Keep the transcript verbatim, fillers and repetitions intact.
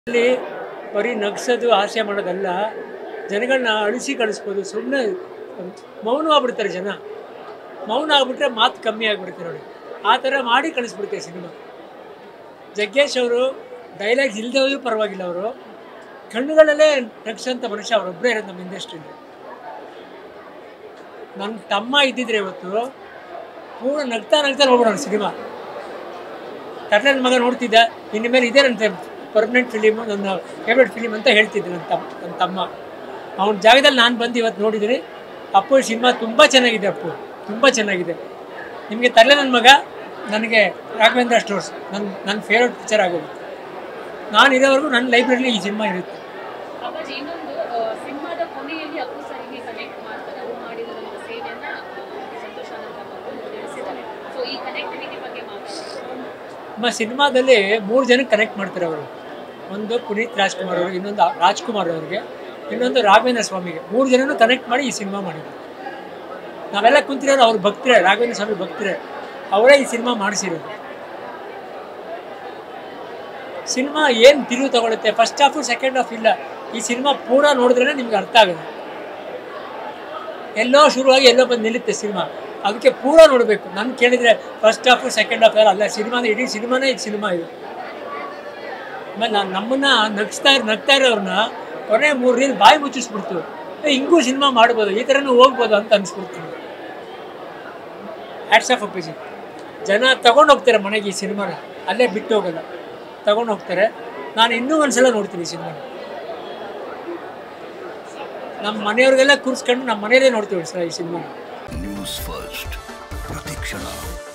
ಅಲ್ಲಿ ಬರೀ ನಗ್ಸೋದು ಹಾಸ್ಯ ಮಾಡೋದಲ್ಲ, ಜನಗಳನ್ನ ಅಳಿಸಿ ಕಳಿಸ್ಬೋದು. ಸುಮ್ಮನೆ ಮೌನ ಆಗ್ಬಿಡ್ತಾರೆ ಜನ. ಮೌನ ಆಗ್ಬಿಟ್ರೆ ಮಾತು ಕಮ್ಮಿ ಆಗಿಬಿಡ್ತಾರೆ ನೋಡಿ. ಆ ಥರ ಮಾಡಿ ಕಳಿಸ್ಬಿಡ್ತಾರೆ ಸಿನಿಮಾ. ಜಗ್ಗೇಶ್ ಅವರು ಡೈಲಾಗ್ಸ್ ಇಲ್ಲದೆ ಹೋದ್ರೂ ಪರವಾಗಿಲ್ಲ, ಅವರು ಕಣ್ಣುಗಳಲ್ಲೇ ನಗ್ಸೋಂಥ ಮನುಷ್ಯ ಅವರೊಬ್ಬರೇ ಇರೋದು ನಮ್ಮ ಇಂಡಸ್ಟ್ರಿಯಲ್ಲಿ. ನನ್ನ ತಮ್ಮ ಇದ್ದಿದ್ರೆ ಇವತ್ತು ಪೂರ ನಗ್ತಾ ನಗ್ತಾ ನೋಡ್ಬಿಡೋಣ ಸಿನಿಮಾ. ತರಲೆ ನನ್ನ ಮಗ ನೋಡ್ತಿದ್ದ, ಇನ್ನು ಮೇಲೆ ಇದೇ ನನ್ನ ಪರ್ಮನೆಂಟ್ ಫಿಲಿಮು, ನನ್ನ ಫೇವ್ರೆಟ್ ಫಿಲಿಮ್ ಅಂತ ಹೇಳ್ತಿದ್ದೆ ನನ್ನ ತಮ್ಮ ನನ್ನ ತಮ್ಮ ಅವನ ಜಾಗದಲ್ಲಿ ನಾನು ಬಂದು ಇವತ್ತು ನೋಡಿದ್ದೀನಿ. ಅಪ್ಪು ಸಿನಿಮಾ ತುಂಬ ಚೆನ್ನಾಗಿದೆ. ಅಪ್ಪು ತುಂಬ ಚೆನ್ನಾಗಿದೆ. ನಿಮಗೆ ತರಲೆ ನನ್ನ ಮಗ ನನಗೆ ರಾಘವೇಂದ್ರ ಸ್ಟೋರ್ಸ್ ನನ್ನ ನನ್ನ ಫೇವ್ರೆಟ್ ಪಿಕ್ಚರ್ ಆಗೋಗುತ್ತೆ. ನಾನು ಇರೋವರೆಗೂ ನನ್ನ ಲೈಬ್ರರಿಲಿ ಈ ಸಿನಿಮಾ ಇರುತ್ತೆ. ನಮ್ಮ ಸಿನಿಮಾದಲ್ಲಿ ಮೂರು ಜನಕ್ಕೆ ಕನೆಕ್ಟ್ ಮಾಡ್ತಾರೆ ಅವರು. ಒಂದು ಪುನೀತ್ ರಾಜ್ಕುಮಾರ್ ಅವರು, ಇನ್ನೊಂದು ರಾಜ್ಕುಮಾರ್ ಅವರಿಗೆ, ಇನ್ನೊಂದು ರಾಘವೇಂದ್ರ ಸ್ವಾಮಿಗೆ. ಮೂರು ಜನನೂ ಕನೆಕ್ಟ್ ಮಾಡಿ ಈ ಸಿನಿಮಾ ಮಾಡಿದ್ರು. ನಾವೆಲ್ಲ ಕುಂತಿರೋರು ಅವ್ರು ಭಕ್ತರೇ, ರಾಘವೇಂದ್ರ ಸ್ವಾಮಿ ಭಕ್ತರೇ. ಅವರೇ ಈ ಸಿನಿಮಾ ಮಾಡಿಸಿರೋದು. ಸಿನಿಮಾ ಏನು ತಿರುವು ತಗೊಳುತ್ತೆ, ಫಸ್ಟ್ ಹಾಫು ಸೆಕೆಂಡ್ ಹಾಫ್ ಇಲ್ಲ. ಈ ಸಿನಿಮಾ ಪೂರ ನೋಡಿದ್ರೇ ನಿಮ್ಗೆ ಅರ್ಥ ಆಗುತ್ತೆ. ಎಲ್ಲೋ ಶುರುವಾಗಿ ಎಲ್ಲೋ ಬಂದು ನಿಲ್ಲುತ್ತೆ ಸಿನಿಮಾ. ಅದಕ್ಕೆ ಪೂರ ನೋಡಬೇಕು. ನಾನು ಕೇಳಿದರೆ ಫಸ್ಟ್ ಹಾಫು ಸೆಕೆಂಡ್ ಹಾಫ್ ಅಲ್ಲ, ಸಿನಿಮಾನ ಇಡೀ ಸಿನಿಮಾನೇ ಇದು ಸಿನಿಮಾ ಇದು. ಆಮೇಲೆ ನಾನು ನಮ್ಮನ್ನು ನಗಿಸ್ತಾ ನಗ್ತಾ ಇರೋರನ್ನ ಕೊನೆ ಮೂರು ರೀಲ್ ಬಾಯಿ ಮುಚ್ಚಿಸ್ಬಿಡ್ತು. ಹಿಂಗೂ ಸಿನಿಮಾ ಮಾಡ್ಬೋದು, ಈ ಥರನೂ ಹೋಗ್ಬೋದು ಅಂತ ಅನಿಸ್ಬಿಡ್ತೀನಿ. Hats off ಅಪ್ಪಿಜಿ. ಜನ ತಗೊಂಡು ಹೋಗ್ತಾರೆ ಮನೆಗೆ ಈ ಸಿನಿಮಾನ, ಅಲ್ಲೇ ಬಿಟ್ಟು ಹೋಗಲ್ಲ, ತಗೊಂಡು ಹೋಗ್ತಾರೆ. ನಾನು ಇನ್ನೂ ಒಂದ್ಸಲ ನೋಡ್ತೀನಿ ಈ ಸಿನಿಮಾನ. ನಮ್ಮ ಮನೆಯವ್ರಿಗೆಲ್ಲ ಕೂರಿಸ್ಕೊಂಡು ನಮ್ಮ ಮನೆಯಲ್ಲೇ ನೋಡ್ತೀವಿ ಸರ್ ಈ ಸಿನಿಮಾನ. ನ್ಯೂಸ್ ಫಸ್ಟ್ ಪ್ರತಿಕ್ಷಣ.